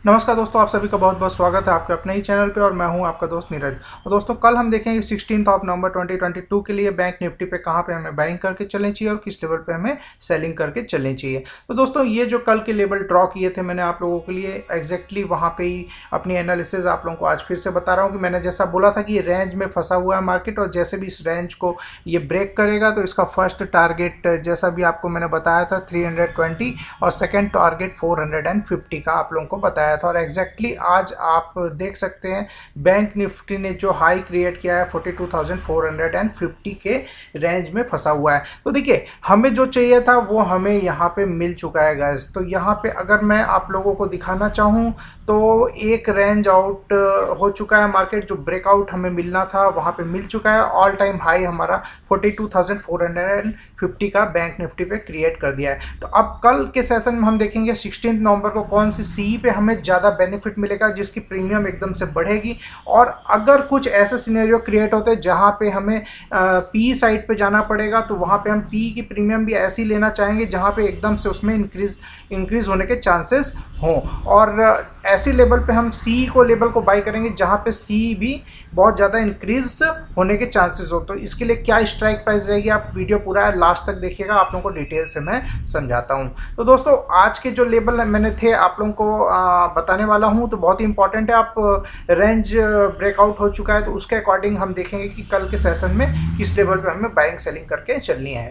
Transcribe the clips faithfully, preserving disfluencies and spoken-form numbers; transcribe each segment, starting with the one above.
नमस्कार दोस्तों, आप सभी का बहुत बहुत स्वागत है आपके अपने ही चैनल पे और मैं हूं आपका दोस्त नीरज। और दोस्तों कल हम देखेंगे sixteenth of November twenty twenty two के लिए बैंक निफ्टी पे कहां पे हमें बाइंग करके चलनी चाहिए और किस लेवल पे हमें सेलिंग करके चलनी चाहिए। तो दोस्तों ये जो कल के लेवल ड्रॉ किए थे मैंने आप लोगों के लिए एग्जैक्टली वहाँ पे ही अपनी एनालिसिस आप लोगों को आज फिर से बता रहा हूँ कि मैंने जैसा बोला था कि ये रेंज में फंसा हुआ है मार्केट और जैसे भी इस रेंज को ये ब्रेक करेगा तो इसका फर्स्ट टारगेट जैसा भी आपको मैंने बताया था थ्री हंड्रेड ट्वेंटी और second target four hundred fifty का आप लोगों को बताया था। और एग्जैक्टली आज आप देख सकते हैं बैंक निफ्टी ने जो हाई क्रिएट किया है forty two thousand four hundred fifty के रेंज में फंसा हुआ है। तो देखिए हमें जो चाहिए था वो हमें यहाँ पे मिल चुका है गाइस। तो यहाँ पे अगर मैं आप लोगों को दिखाना चाहूँ तो एक रेंज आउट हो चुका है, मार्केट जो ब्रेकआउट हमें मिलना था वहाँ पे मिल चुका है। ऑल टाइम हाई हमारा forty two thousand four hundred fifty का बैंक निफ्टी पे क्रिएट कर दिया है। तो अब कल के सेशन में हम देखेंगे सिक्सटीन्थ नवंबर को कौन सी सी पे हमें ज़्यादा बेनिफिट मिलेगा जिसकी प्रीमियम एकदम से बढ़ेगी, और अगर कुछ ऐसे सिनेरियो क्रिएट होते हैं जहाँ पे हमें पी साइड पे जाना पड़ेगा तो वहाँ पे हम पी की प्रीमियम भी ऐसी लेना चाहेंगे जहाँ पे एकदम से उसमें इंक्रीज इंक्रीज होने के चांसेस हों, और ऐसी लेवल पे हम सी को लेवल को बाई करेंगे जहाँ पे सी भी बहुत ज़्यादा इंक्रीज होने के चांसेस हो। तो इसके लिए क्या स्ट्राइक प्राइस रहेगी आप वीडियो पूरा लास्ट तक देखिएगा, आप लोगों को डिटेल से मैं समझाता हूँ। तो दोस्तों आज के जो लेवल मैंने थे आप लोगों को आ, बताने वाला हूँ तो बहुत ही इंपॉर्टेंट है। आप रेंज ब्रेकआउट हो चुका है तो उसके अकॉर्डिंग हम देखेंगे कि कल के सेशन में किस लेवल पे हमें बाइंग सेलिंग करके चलनी है।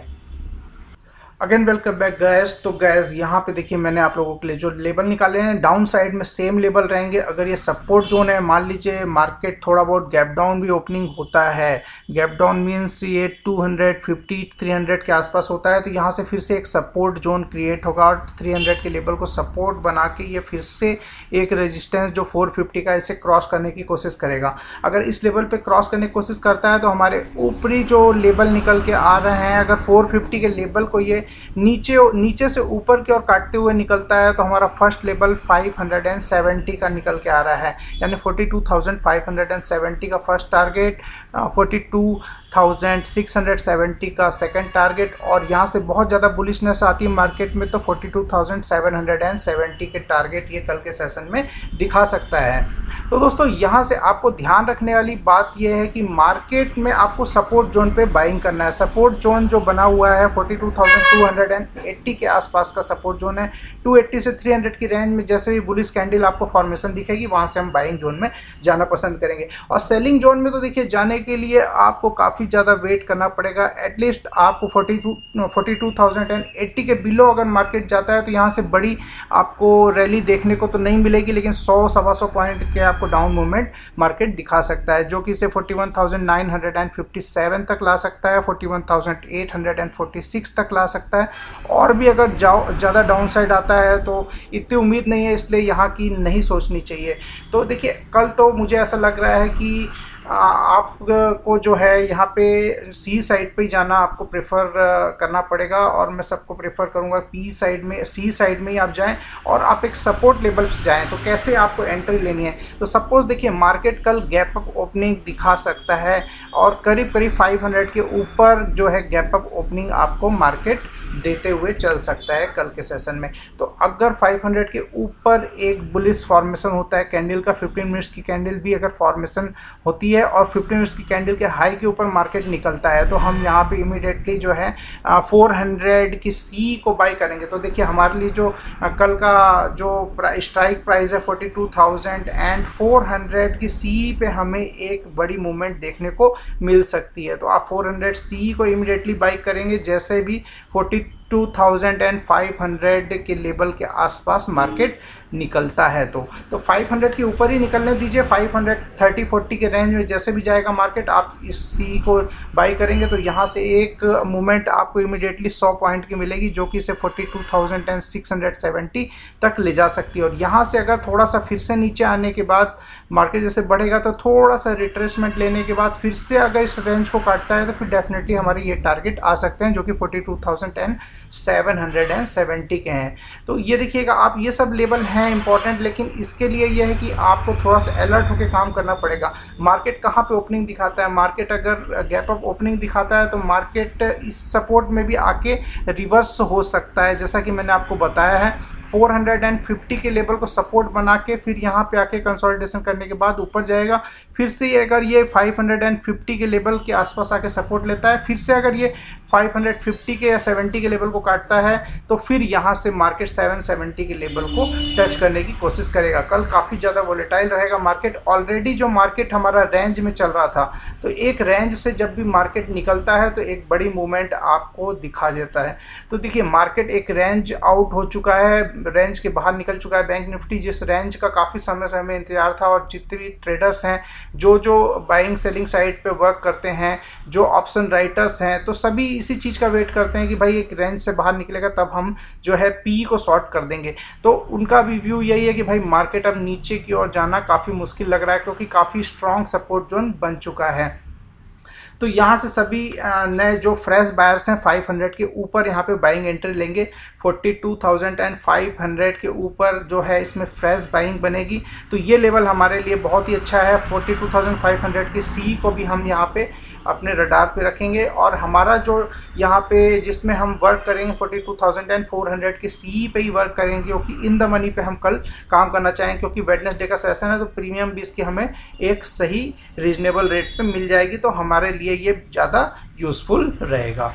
Again welcome back guys. तो गैस यहाँ पे देखिए मैंने आप लोगों के लिए जो लेवल निकाले हैं डाउन साइड में सेम लेवल रहेंगे। अगर ये सपोर्ट जोन है, मान लीजिए मार्केट थोड़ा बहुत गैप डाउन भी ओपनिंग होता है, गैप डाउन मीन्स ये two hundred fifty three hundred के आसपास होता है, तो यहाँ से फिर से एक सपोर्ट जोन क्रिएट होगा और थ्री हंड्रेड के लेवल को सपोर्ट बना के ये फिर से एक रेजिस्टेंस जो फोर फिफ्टी का इसे क्रॉस करने की कोशिश करेगा। अगर इस लेवल पे क्रॉस करने की कोशिश करता है तो हमारे ऊपरी जो लेवल निकल के आ रहे हैं, अगर फोर फिफ्टी के लेवल को ये नीचे नीचे से ऊपर की ओर काटते हुए निकलता है तो हमारा first level five hundred seventy का निकल के आ रहा है, यानी forty two thousand five hundred seventy का first target, forty two thousand six hundred seventy का सेकंड टारगेट, और यहाँ से बहुत ज़्यादा बुलिशनेस आती है मार्केट में तो forty two thousand seven hundred seventy के टारगेट ये कल के सेशन में दिखा सकता है। तो दोस्तों यहाँ से आपको ध्यान रखने वाली बात यह है कि मार्केट में आपको सपोर्ट जोन पे बाइंग करना है। सपोर्ट जोन जो बना हुआ है forty two thousand two hundred eighty के आसपास का सपोर्ट जोन है। टू एट्टी से थ्री हंड्रेड की रेंज में जैसे भी बुलिश कैंडल आपको फॉर्मेशन दिखेगी वहाँ से हम बाइंग जोन में जाना पसंद करेंगे। और सेलिंग जोन में तो देखिए जाने के लिए आपको काफ़ी ज़्यादा वेट करना पड़ेगा। एटलीस्ट आपको forty two forty two thousand eighty के बिलो अगर मार्केट जाता है तो यहाँ से बड़ी आपको रैली देखने को तो नहीं मिलेगी, लेकिन सौ सवा सौ पॉइंट के आपको डाउन मूवमेंट मार्केट दिखा सकता है जो कि इसे forty one thousand nine hundred fifty seven तक ला सकता है, forty one thousand eight hundred forty six तक ला सकता है। और भी अगर जाओ ज़्यादा डाउन साइड आता है तो इतनी उम्मीद नहीं है, इसलिए यहाँ की नहीं सोचनी चाहिए। तो देखिए कल तो मुझे ऐसा लग रहा है कि आपको जो है यहाँ पे सी साइड पे ही जाना आपको प्रेफर करना पड़ेगा, और मैं सबको प्रेफर करूँगा पी साइड में सी साइड में ही आप जाएं और आप एक सपोर्ट लेवल से जाएं। तो कैसे आपको एंट्री लेनी है, तो सपोज देखिए मार्केट कल गैप अप ओपनिंग दिखा सकता है और करीब करीब फाइव हंड्रेड के ऊपर जो है गैप अप ओपनिंग आपको मार्केट देते हुए चल सकता है कल के सेशन में। तो अगर फाइव हंड्रेड के ऊपर एक बुलिश फॉर्मेशन होता है कैंडल का, फिफ्टीन मिनट्स की कैंडल भी अगर फॉर्मेशन होती है और फिफ्टीन मिनट्स की कैंडल के हाई के ऊपर मार्केट निकलता है तो हम यहाँ पे इमीडिएटली जो है फोर हंड्रेड की सी को बाई करेंगे। तो देखिए हमारे लिए जो आ, कल का जो स्ट्राइक प्राइस है forty two thousand and four hundred की सी पे हमें एक बड़ी मूवमेंट देखने को मिल सकती है। तो आप फोर हंड्रेड सी को इमीडिएटली बाई करेंगे जैसे भी forty two thousand and five hundred के लेवल के आसपास मार्केट निकलता है। तो तो फाइव हंड्रेड के ऊपर ही निकलने दीजिए। फाइव हंड्रेड थर्टी फोर्टी के रेंज में जैसे भी जाएगा मार्केट आप इस सी को बाई करेंगे तो यहाँ से एक मूवमेंट आपको इमीडिएटली सौ पॉइंट की मिलेगी जो कि इसे forty two thousand and six hundred seventy तक ले जा सकती है। और यहाँ से अगर थोड़ा सा फिर से नीचे आने के बाद मार्केट जैसे बढ़ेगा तो थोड़ा सा रिट्रेसमेंट लेने के बाद फिर से अगर इस रेंज को काटता है तो फिर डेफिनेटली हमारे ये टारगेट आ सकते हैं जो कि forty two thousand and seven hundred seventy के हैं। तो ये देखिएगा आप ये सब लेवल हैं इंपॉर्टेंट, लेकिन इसके लिए ये है कि आपको थोड़ा सा अलर्ट होकर काम करना पड़ेगा। मार्केट कहाँ पे ओपनिंग दिखाता है, मार्केट अगर गैप अप ओपनिंग दिखाता है तो मार्केट इस सपोर्ट में भी आके रिवर्स हो सकता है, जैसा कि मैंने आपको बताया है फोर फिफ्टी के लेवल को सपोर्ट बना के फिर यहाँ पे आके कंसोलिडेशन करने के बाद ऊपर जाएगा। फिर से अगर ये फाइव फिफ्टी के लेवल के आसपास आके सपोर्ट लेता है, फिर से अगर ये फाइव फिफ्टी के या सेवेंटी के लेवल को काटता है तो फिर यहाँ से मार्केट सेवन सेवेंटी के लेवल को टच करने की कोशिश करेगा। कल काफ़ी ज़्यादा वोलेटाइल रहेगा मार्केट। ऑलरेडी जो मार्केट हमारा रेंज में चल रहा था, तो एक रेंज से जब भी मार्केट निकलता है तो एक बड़ी मूवमेंट आपको दिखा देता है। तो देखिए मार्केट एक रेंज आउट हो चुका है, रेंज के बाहर निकल चुका है बैंक निफ्टी, जिस रेंज का काफ़ी समय से हमें इंतजार था। और जितने भी ट्रेडर्स हैं जो जो बाइंग सेलिंग साइड पे वर्क करते हैं, जो ऑप्शन राइटर्स हैं, तो सभी इसी चीज़ का वेट करते हैं कि भाई एक रेंज से बाहर निकलेगा तब हम जो है पी को शॉर्ट कर देंगे। तो उनका भी व्यू यही है कि भाई मार्केट अब नीचे की ओर जाना काफ़ी मुश्किल लग रहा है, क्योंकि काफ़ी स्ट्रॉन्ग सपोर्ट जोन बन चुका है। तो यहाँ से सभी नए जो फ्रेश बायर्स हैं फाइव हंड्रेड के ऊपर यहाँ पे बाइंग एंट्री लेंगे। Forty two thousand five hundred के ऊपर जो है इसमें फ्रेश बाइंग बनेगी। तो ये लेवल हमारे लिए बहुत ही अच्छा है। Forty two thousand five hundred की सी को भी हम यहाँ पे अपने रडार पे रखेंगे। और हमारा जो यहाँ पे जिसमें हम वर्क करेंगे forty two thousand four hundred की सी पे ही वर्क करेंगे, क्योंकि इन द मनी पे हम कल काम करना चाहेंगे, क्योंकि वेडनेसडे का सेशन है तो प्रीमियम भी इसकी हमें एक सही रीजनेबल रेट पे मिल जाएगी। तो हमारे लिए ये ज़्यादा यूज़फुल रहेगा।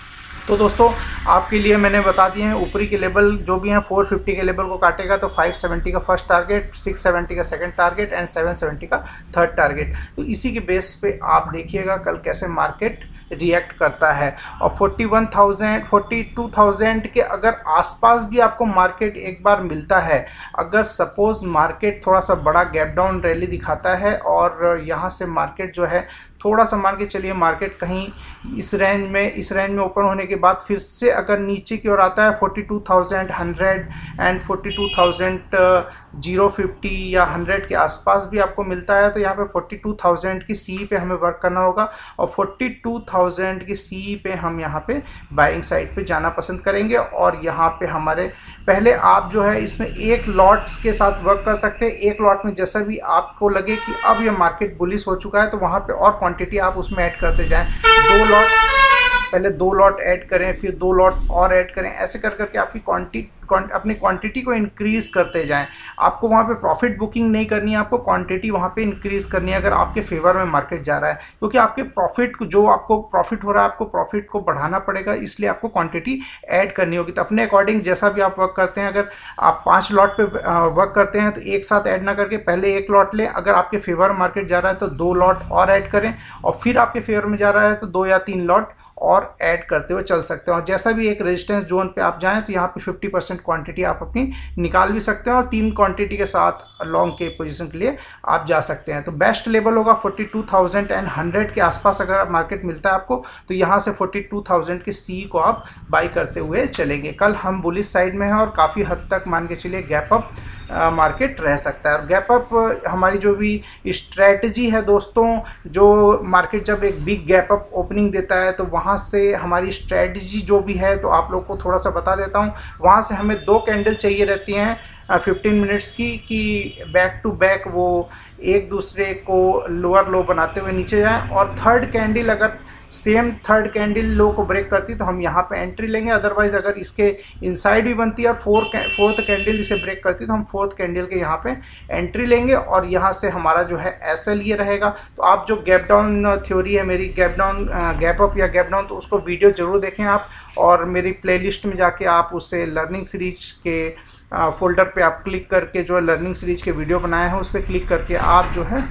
तो दोस्तों आपके लिए मैंने बता दिए हैं ऊपरी के लेवल जो भी हैं। फोर फिफ्टी के लेवल को काटेगा तो फाइव सेवेंटी का फर्स्ट टारगेट, सिक्स सेवेंटी का second target and seven seventy का थर्ड टारगेट। तो इसी के बेस पे आप देखिएगा कल कैसे मार्केट रिएक्ट करता है। और forty one thousand forty two thousand के अगर आसपास भी आपको मार्केट एक बार मिलता है, अगर सपोज़ मार्केट थोड़ा सा बड़ा गैप डाउन रैली दिखाता है और यहाँ से मार्केट जो है थोड़ा सा मान के चलिए मार्केट कहीं इस रेंज में इस रेंज में ओपन होने के बाद फिर से अगर नीचे की ओर आता है forty two thousand hundred and forty two thousand zero fifty या हंड्रेड के आसपास भी आपको मिलता है, तो यहाँ पे फोर्टी टू थाउजेंड की सी पे हमें वर्क करना होगा। और फोर्टी टू थाउजेंड की सी पे हम यहाँ पे बाइंग साइड पे जाना पसंद करेंगे। और यहाँ पे हमारे पहले आप जो है इसमें एक लॉट्स के साथ वर्क कर सकते हैं। एक लॉट में जैसा भी आपको लगे कि अब ये मार्केट बुलिश हो चुका है तो वहाँ पे और क्वांटिटी आप उसमें ऐड करते जाएं। दो लॉट पहले दो लॉट ऐड करें, फिर दो लॉट और ऐड करें, ऐसे कर करके आपकी क्वांटिटी अपनी क्वांटिटी को इंक्रीज़ करते जाएं। आपको वहाँ पे प्रॉफिट बुकिंग नहीं करनी है, आपको क्वांटिटी वहाँ पे इंक्रीज़ करनी है अगर आपके फेवर में मार्केट जा रहा है, क्योंकि आपके प्रॉफिट जो आपको प्रॉफिट हो रहा है आपको प्रॉफिट को बढ़ाना पड़ेगा, इसलिए आपको क्वांटिटी ऐड करनी होगी। तो अपने अकॉर्डिंग जैसा भी आप वर्क करते हैं, अगर आप पाँच लॉट पे वर्क करते हैं तो एक साथ ऐड ना करके पहले एक लॉट लें। अगर आपके फेवर में मार्केट जा रहा है तो दो लॉट और ऐड करें, और फिर आपके फेवर में जा रहा है तो दो या तीन लॉट और ऐड करते हुए चल सकते हैं। और जैसा भी एक रेजिस्टेंस जोन पे आप जाएं तो यहाँ पे फिफ्टी परसेंट क्वांटिटी आप अपनी निकाल भी सकते हैं, और तीन क्वांटिटी के साथ लॉन्ग के पोजीशन के लिए आप जा सकते हैं। तो बेस्ट लेवल होगा फोर्टी टू थाउजेंड हंड्रेड के आसपास अगर मार्केट मिलता है आपको, तो यहाँ से फोर्टी टू थाउजेंड की सी को आप बाई करते हुए चलेंगे। कल हम बुलिश साइड में हैं और काफ़ी हद तक मान के चलिए गैप अप मार्केट रह सकता है। और गैप अप हमारी जो भी स्ट्रैटेजी है दोस्तों, जो मार्केट जब एक बिग गैप अप ओपनिंग देता है तो वहाँ से हमारी स्ट्रैटेजी जो भी है, तो आप लोग को थोड़ा सा बता देता हूँ। वहाँ से हमें दो कैंडल चाहिए रहती हैं फिफ्टीन मिनट्स की, कि बैक टू बैक वो एक दूसरे को लोअर लो बनाते हुए नीचे जाएं। और थर्ड कैंडल अगर सेम थर्ड कैंडल लो को ब्रेक करती तो हम यहाँ पे एंट्री लेंगे। अदरवाइज अगर इसके इनसाइड भी बनती है और फोर फोर्थ कैंडल इसे ब्रेक करती तो हम फोर्थ कैंडल के यहाँ पे एंट्री लेंगे, और यहाँ से हमारा जो है एस एल ये रहेगा। तो आप जो गैप डाउन थ्योरी है मेरी, गैप डाउन गैप अप या गैप डाउन, तो उसको वीडियो ज़रूर देखें आप, और मेरी प्लेलिस्ट में जाके आप उसे लर्निंग सीरीज के फोल्डर पे आप क्लिक करके जो लर्निंग सीरीज के वीडियो बनाए हैं उस पर क्लिक करके आप जो है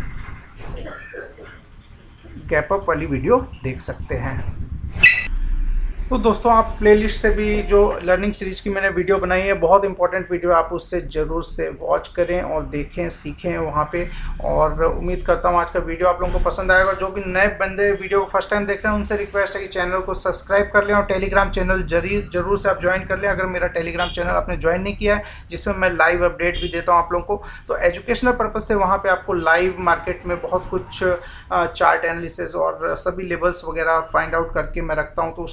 गैप अप वाली वीडियो देख सकते हैं। तो दोस्तों आप प्लेलिस्ट से भी जो लर्निंग सीरीज की मैंने वीडियो बनाई है, बहुत इंपॉर्टेंट वीडियो, आप उससे ज़रूर से वॉच करें और देखें सीखें वहाँ पे। और उम्मीद करता हूँ आज का वीडियो आप लोगों को पसंद आएगा। जो भी नए बंदे वीडियो को फर्स्ट टाइम देख रहे हैं उनसे रिक्वेस्ट है कि चैनल को सब्सक्राइब कर लें और टेलीग्राम चैनल जरूर जरूर से आप ज्वाइन कर लें अगर मेरा टेलीग्राम चैनल आपने ज्वाइन नहीं किया है, जिसमें मैं लाइव अपडेट भी देता हूँ आप लोगों को। तो एजुकेशनल पर्पज़ से वहाँ पर आपको लाइव मार्केट में बहुत कुछ चार्ट एनालिसिस और सभी लेवल्स वगैरह फाइंड आउट करके मैं रखता हूँ, तो उसके अकॉर्डिंग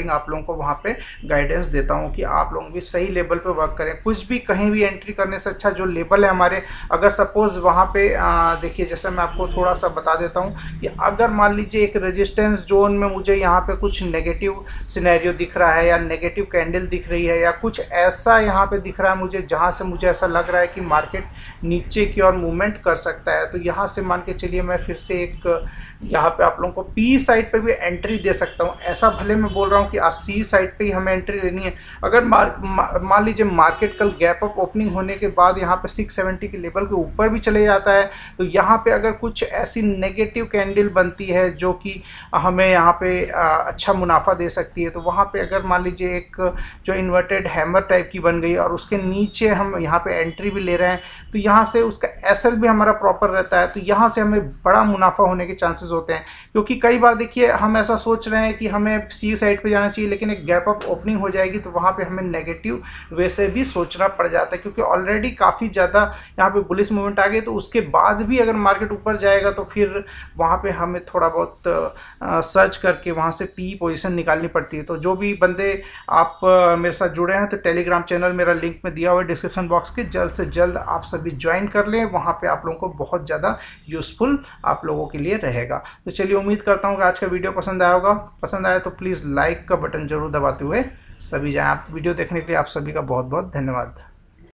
अकॉर्डिंग आप लोगों को वहाँ पे गाइडेंस देता हूँ कि आप लोग भी सही लेवल पे वर्क करें। कुछ भी कहीं भी एंट्री करने से अच्छा जो लेवल है हमारे, अगर सपोज वहाँ पे देखिए, जैसे मैं आपको थोड़ा सा बता देता हूँ कि अगर मान लीजिए एक रेजिस्टेंस जोन में मुझे यहाँ पे कुछ नेगेटिव सिनेरियो दिख रहा है या नेगेटिव कैंडल दिख रही है या कुछ ऐसा यहाँ पे दिख रहा है मुझे, जहाँ से मुझे ऐसा लग रहा है कि मार्केट नीचे की ओर मूवमेंट कर सकता है, तो यहाँ से मान के चलिए मैं फिर से एक यहाँ पे आप लोगों को पी साइड पे भी एंट्री दे सकता हूँ। ऐसा भले मैं बोल रहा हूँ कि आज सी साइड पे ही हमें एंट्री लेनी है। अगर मान लीजिए मार्केट कल गैप अप ओपनिंग होने के बाद यहाँ पे सिक्स सेवेंटी के लेवल के ऊपर भी चले जाता है, तो यहाँ पे अगर कुछ ऐसी नेगेटिव कैंडल बनती है जो कि हमें यहाँ पे अच्छा मुनाफा दे सकती है, तो वहाँ पे अगर मान लीजिए एक जो इन्वर्टेड हैमर टाइप की बन गई और उसके नीचे हम यहाँ पे एंट्री भी ले रहे हैं, तो यहाँ से उसका एसएल भी हमारा प्रॉपर रहता है, तो यहाँ से हमें बड़ा मुनाफा होने के चांसेस होते हैं। क्योंकि कई बार देखिए हम ऐसा सोच रहे हैं कि हमें सी साइड पे जाना चाहिए, लेकिन एक गैप अप ओपनिंग हो जाएगी तो वहाँ पे हमें नेगेटिव वे से भी सोचना पड़ जाता है, क्योंकि ऑलरेडी काफ़ी ज़्यादा यहाँ पे बुलिश मूवमेंट आ गई, तो उसके बाद भी अगर मार्केट ऊपर जाएगा तो फिर वहाँ पे हमें थोड़ा बहुत आ, सर्च करके वहाँ से पी पोजीशन निकालनी पड़ती है। तो जो भी बंदे आप आ, मेरे साथ जुड़े हैं, तो टेलीग्राम चैनल मेरा लिंक में दिया हुआ है डिस्क्रिप्शन बॉक्स के, जल्द से जल्द आप सभी ज्वाइन कर लें। वहाँ पे आप लोगों को बहुत ज़्यादा यूज़फुल आप लोगों के लिए रहेगा। तो चलिए, उम्मीद करता हूँ कि आज का वीडियो पसंद आया होगा। पसंद आया तो प्लीज़ लाइक का बटन जरूर दबाते हुए सभी जाएँ। आप वीडियो देखने के लिए आप सभी का बहुत बहुत धन्यवाद।